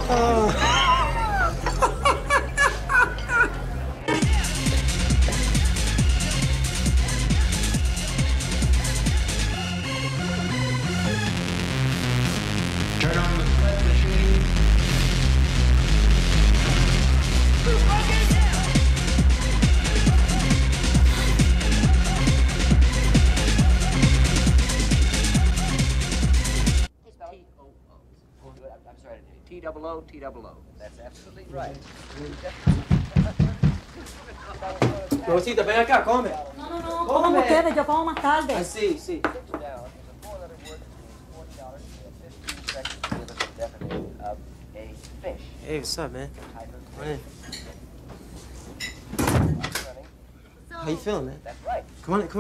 Turn on the sled machine. I'm sorry, T-double-O, T-double-O. That's absolutely right. Rosita, ven acá, come. No, coman ustedes, yo como más tarde. Ah, sí. Sit down is a four-letter word that means $40 and 15 seconds to give us a definition of a fish. Hey, what's up, man? Type of Come on in. running. How you feeling, man? That's right. Come on in.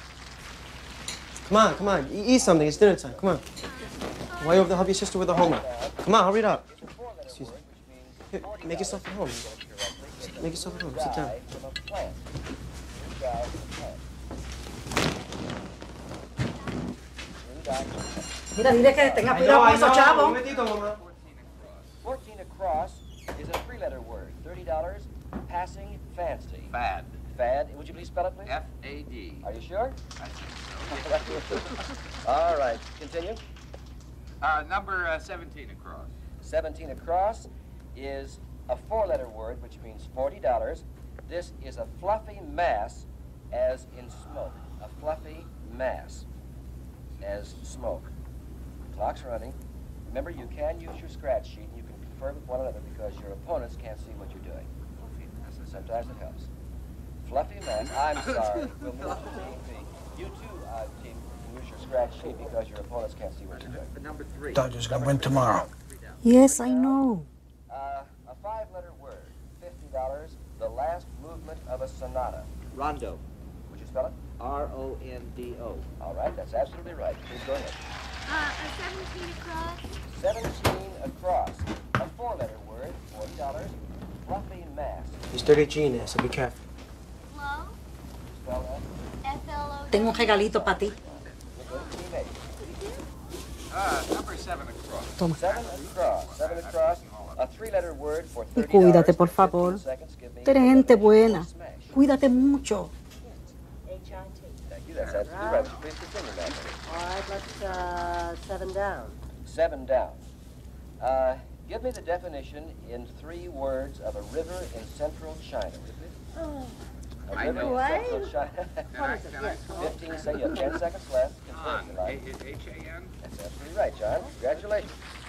Come on. Eat something. It's dinner time. Come on. Why you over there help your sister with her homework? Come on, hurry it up. It's a four-letter Excuse me. word which means Here, $40 make yourself at home. correctly. Make yourself at home. Sit down. Dye from a plant. Dye from a plant. Dye from a plant. Mira, dile que tenga cuidado con esos chavos. Un momentito, mamá. 14 across is a three-letter word. $30, passing fancy. Fad. Fad. Would you please spell it, please? F-A-D. Are you sure? I think so. All right. Continue. Number 17 across. 17 across is a four-letter word, which means $40. This is a fluffy mass, as in smoke. A fluffy mass, as smoke. Clock's running. Remember, you can use your scratch sheet, and you can confer with one another because your opponents can't see what you're doing. Sometimes it helps. Fluffy mass. I'm sorry. We'll move to team B. You too, team, can use your scratch sheet because your opponents can't see what you're doing. Number 3. Dodgers gonna win tomorrow. Yes, I know. A five-letter word. $50. The last movement of a sonata. Rondo. Would you spell it? R-O-N-D-O. All right, that's absolutely right. Please go ahead. A 17 across. 17 across. A four-letter word, $40. Fluffy mass. He's 30G in there, so be careful. Flow. Spell that. F-L-O. Tengo un regalito para ti. We'll go to team Number 7 across. Toma. A. Seven across. A three-letter word for Y $30. cuídate, por favor. 15 seconds, give me Tú eres a gente definition buena. of smash. Cuídate mucho. Thank you. That's absolutely right. Please continue, ma'am. All right, let's 7 down. 7 down. Give me the definition in 3 words of a river in central China. Would you please? A I river know. in central China. Can I 15 seconds. You have 10 seconds left. Han. Confirm, Eli. H-A-N? That's absolutely right, John. Congratulations.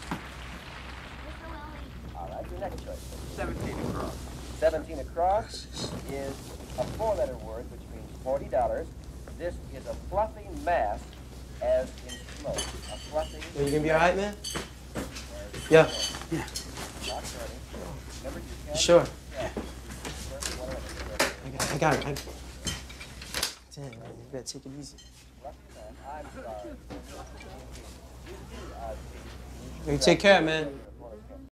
Mr. Lilly. All right, your next choice. 17 across. 17 across is a four-letter word, which means $40. This is a fluffy mass, as in smoke. A fluffy. You gonna be all right, man? Yeah. Clock's running. Remember, you can. Sure. Yeah. I got it. Damn, man, you better take it easy. Fluffy mass. I'm sorry. You take care, man.